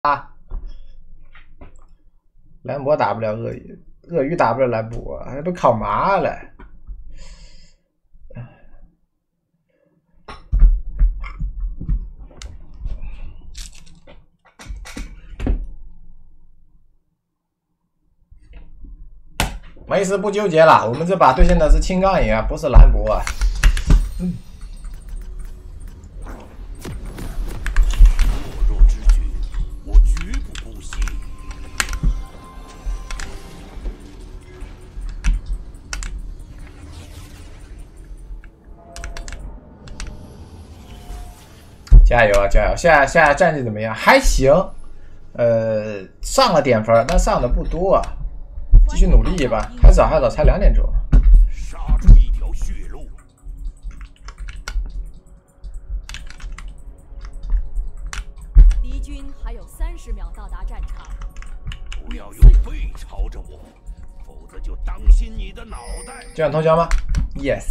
啊！兰博打不了鳄鱼，鳄鱼打不了兰博，还被烤麻了。没事，不纠结了。我们这把对线的是青钢影啊，不是兰博啊。 弱之举，我绝不姑息。 加油啊，加油！现在战绩怎么样？还行，上了点分，但上的不多啊。继续努力吧，还早，才2点钟。 杀出一条血路。 敌军还有30秒到达战场。 不要用背朝着我，否则就当心你的脑袋。 这样投降吗 ？Yes。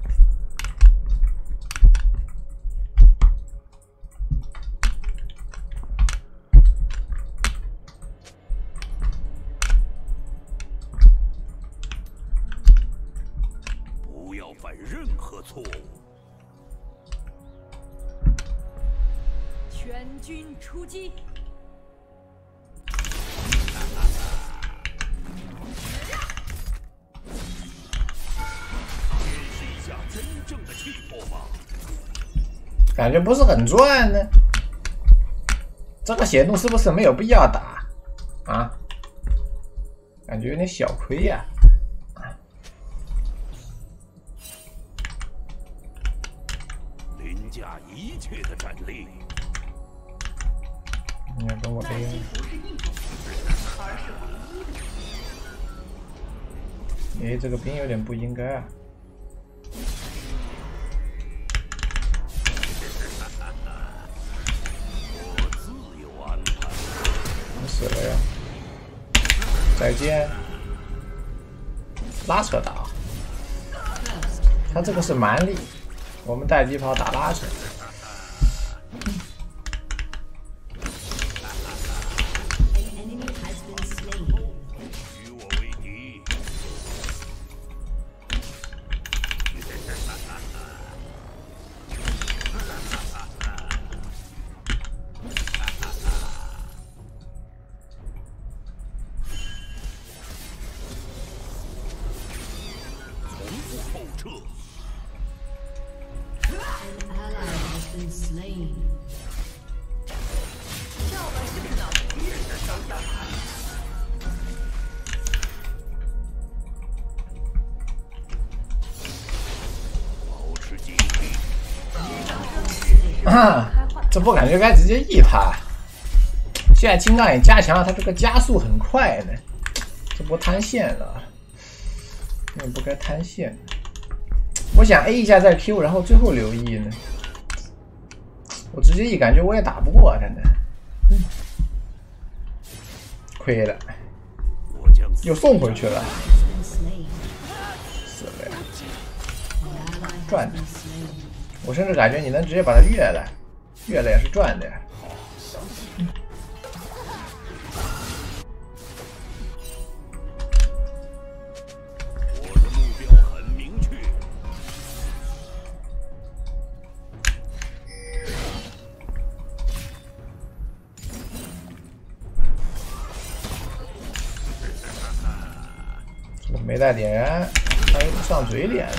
不要犯任何错误。 全军出击！ 见识一下真正的气魄吧。 感觉不是很赚呢。这个血怒是不是没有必要打啊？感觉有点小亏呀、 凌驾一切的战力。 你看，跟我这个。哎，这个兵有点不应该啊。 我自有安排。 你死了呀！再见。拉扯打，他这个是蛮力，我们带机炮打拉扯。 与我为敌。从不后撤。保持警惕。 这波感觉该直接 E 他。现在金刚也加强了，他这个加速很快呢。这波摊线了，那不该摊线。我想 A 一下再 Q， 然后最后留 E 呢。我直接 E 感觉我也打不过，真的。亏了，又送回去了。死了呀！赚的。我甚至感觉你能直接把它越了，越了也是赚的呀。 我的目标很明确。 没带点燃，他又不上嘴脸了。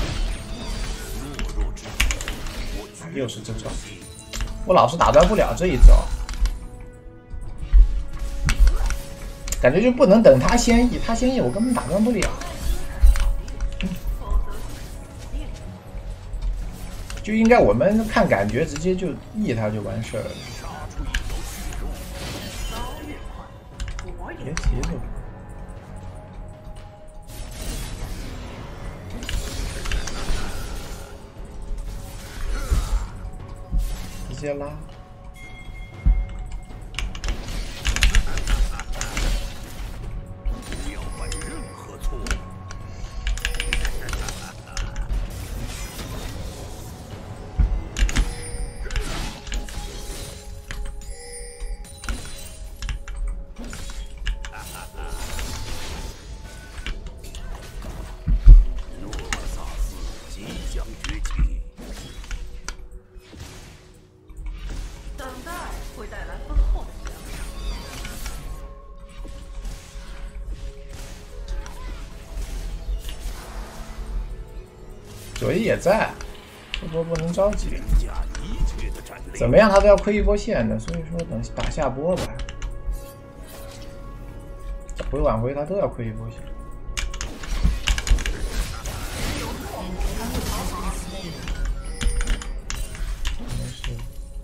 又是这招，我老是打断不了这一招，感觉就不能等他先 E， 他先 E 我根本打断不了。就应该我们看感觉直接就 E 他就完事儿了。别急着。直接拉。 不要犯任何错误。 所以也在，这波不能着急。怎么样，他都要亏一波线的，所以说等打下波吧。早回晚回他都要亏一波线。没事。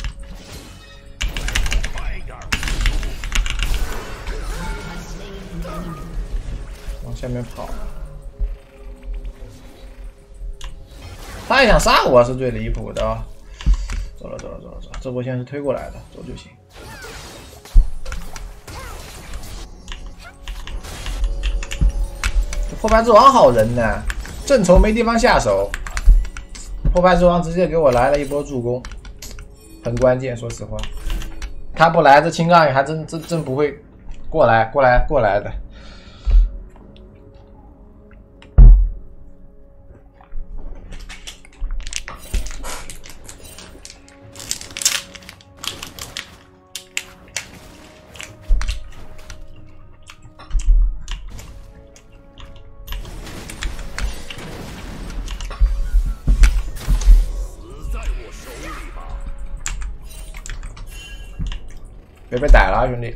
往下面跑。 他也想杀我是最离谱的啊！走了，这波线是推过来的，走就行。这破败之王好人呢，正愁没地方下手，破败之王直接给我来了一波助攻，很关键。说实话，他不来，这青钢影还真不会过来的。 别被逮了啊，兄弟！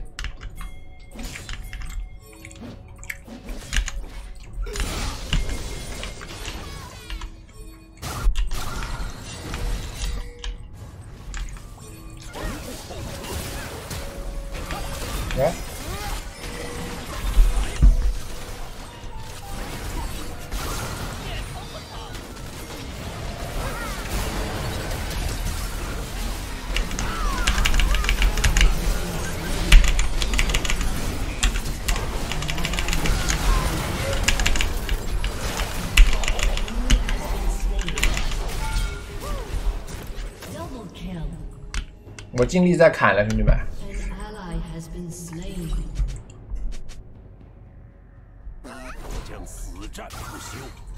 来，我尽力在砍了，兄弟们。 将死战不休。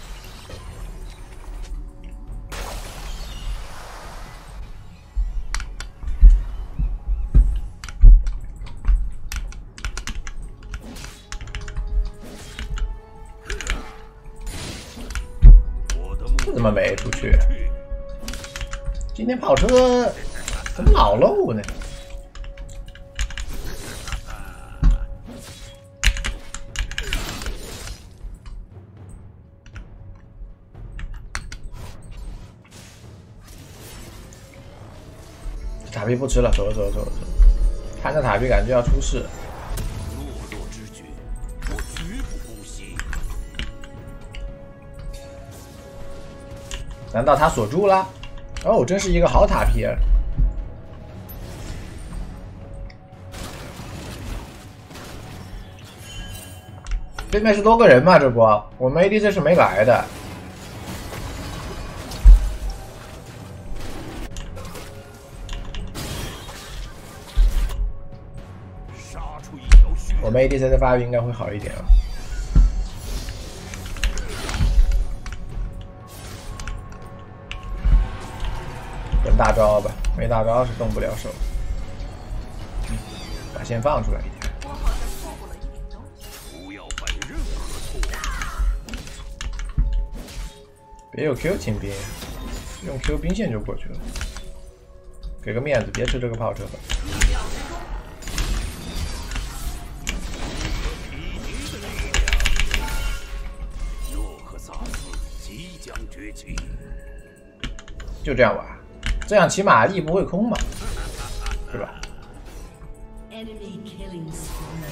这怎么没出去？今天跑车怎么老漏呢？塔皮不吃了，走了。看着塔皮感觉要出事。 懦弱之举，我绝不姑息。 难道他锁住了？哦，真是一个好塔皮儿。对面是多个人嘛？这波我们 ADC 是没来的。 杀出一条血。 我们 ADC 的发育应该会好一点啊。等大招吧，没大招是动不了手。把线放出来一点。 不要犯任何错误。 别有 Q 清兵，用 Q 兵线就过去了。给个面子，别吃这个炮车吧。 诺克萨斯即将崛起。 就这样吧，这样起码力不会空嘛，是吧？ Enemy killing spree.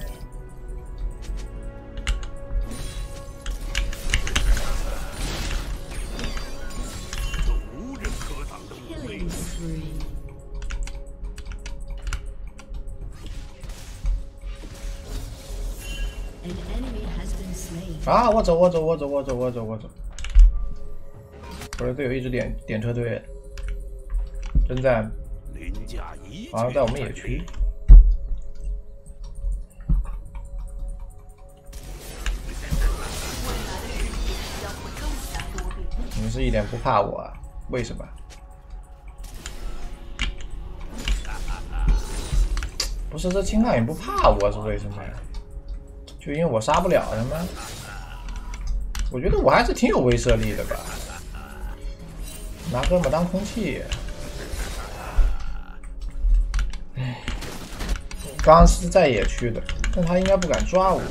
这无人可挡的武力。 Killing spree. An enemy has been slain. 啊！我走！我的队友一直点车队，真赞！ 凌驾一切。 好像在我们野区。你们是一点不怕我啊？为什么？不是这青钢也不怕我是为什么呀？就因为我杀不了他吗？我觉得我还是挺有威慑力的吧。 拿哥们当空气。唉，刚刚是在野区的，但他应该不敢抓我。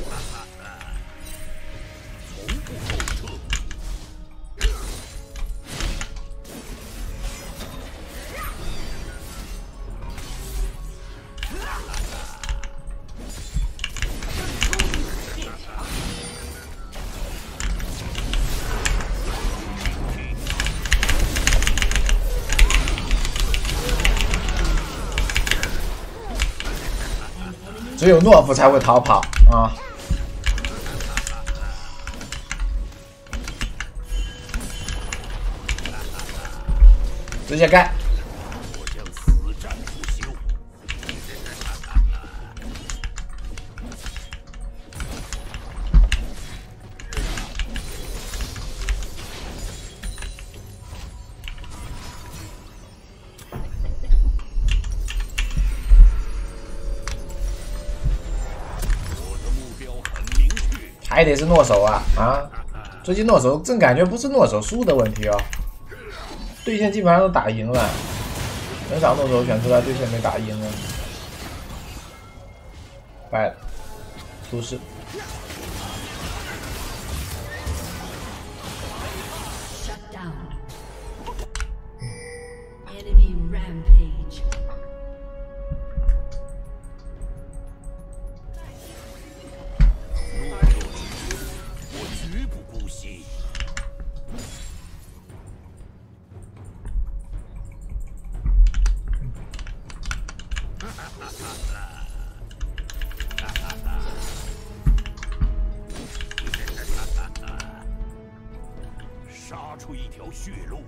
只有懦夫才会逃跑啊！直接盖。 我将死战不休。 还得是诺手啊啊！最近诺手真感觉不是诺手输的问题哦，对线基本上都打赢了，很少诺手选出来对线没打赢了，败了，出事。 杀出一条血路。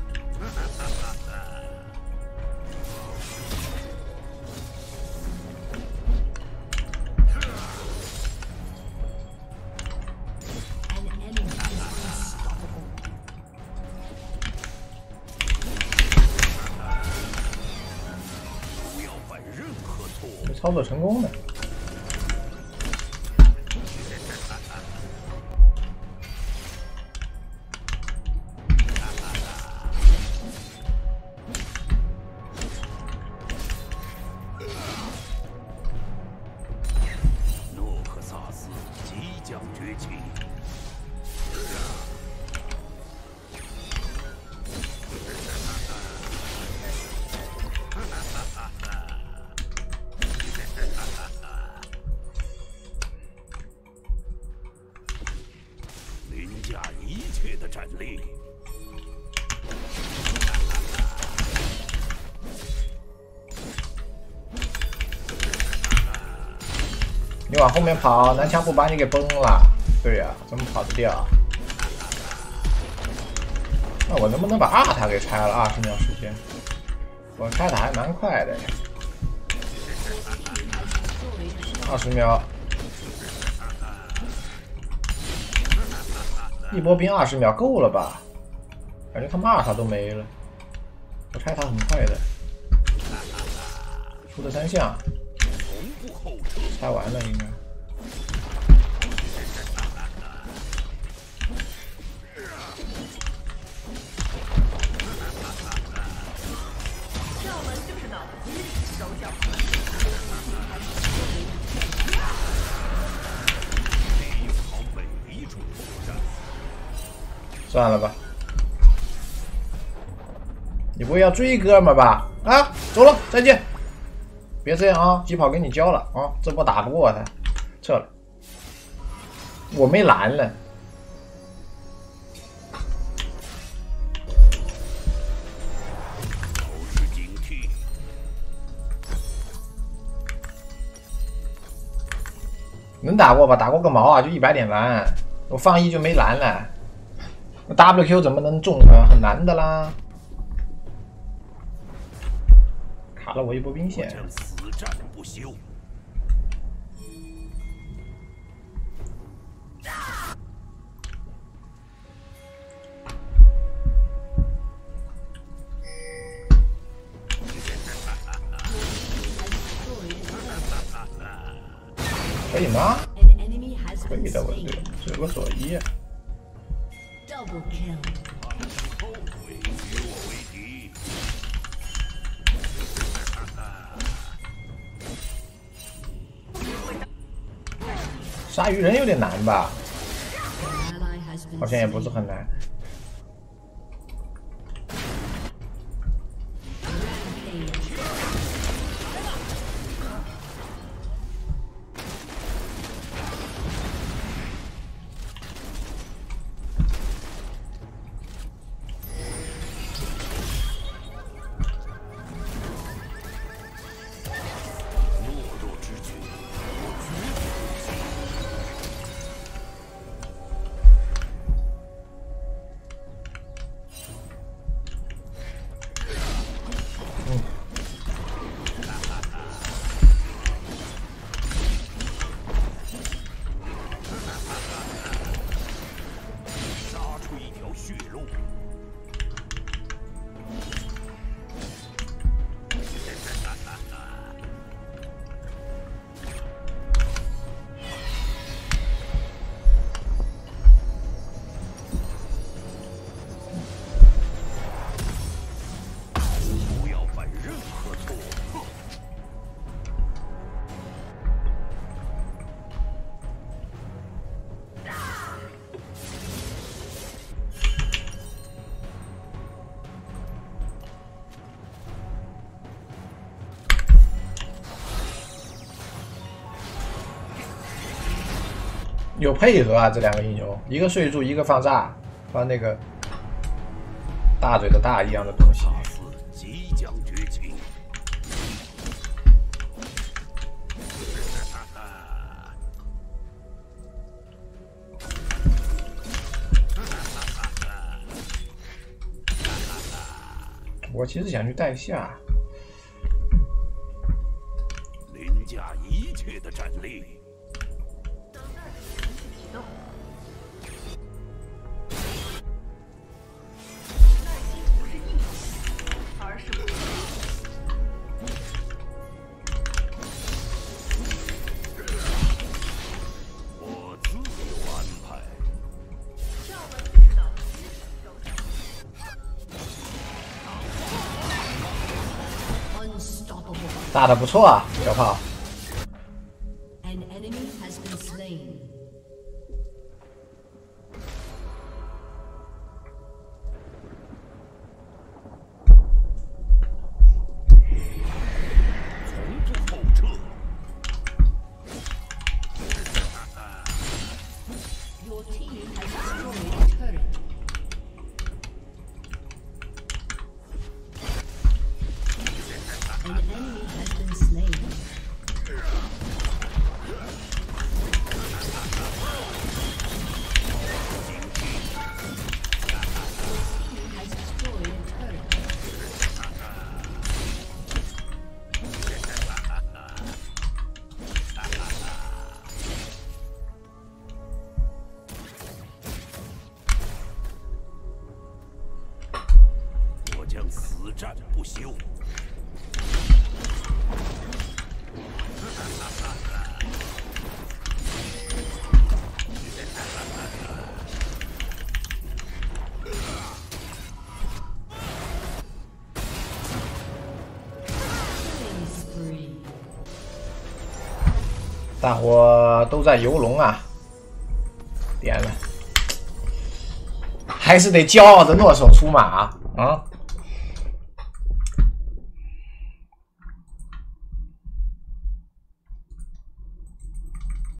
不要犯任何错误。 操作成功的。 凌驾一切的战力。 你往后面跑，南墙不把你给崩了？对呀、怎么跑得掉？那我能不能把2塔给拆了？20秒时间，我拆塔还蛮快的。20秒。 一波兵20秒够了吧？感觉他们2塔都没了，我拆塔很快的，出了3项，拆完了应该。算了吧，你不会要追哥们吧？啊，走了，再见！别这样啊，疾跑给你交了啊，这波打不过他，撤了。我没蓝了， 保持警惕。 能打过吧？打过个毛啊！就100点蓝，我放1就没蓝了。 WQ 怎么能中啊？很难的啦，卡了我一波兵线。 将死战不休。 可以吗？可以的，我这只有个左1。 Double kill. 鲨鱼人有点难吧？ An ally has been 好像也不 slain. 是很难。 有配合啊，这两个英雄，一个睡住，一个放炸，放那个大嘴的大一样的东西。 大肆即将崛起。 我其实想去带下， 凌驾一切的战力。 打得不错啊，小炮。 An enemy has been slain. 从不后撤。 Your team has destroyed a turret. An enemy has been slain. Team has destroyed a turret. 我将死战不休。 Killing spree. 大伙都在游龙啊，点了，还是得骄傲的诺手出马啊！啊